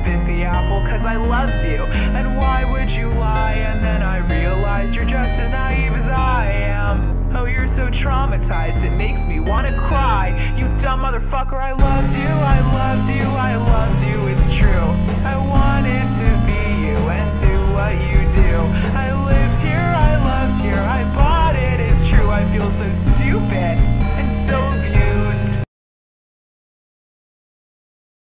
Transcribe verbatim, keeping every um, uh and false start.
bit the apple cause I loved you. And why would you lie? And then I realized you're just as naive as I am. Oh, you're so traumatized, it makes me wanna cry. You dumb motherfucker, I loved you, I loved you, I loved you, it's true. I wanted to be you and do what you do. I lived here, I loved here, I bought it, it's true. I feel so stupid and so beautiful.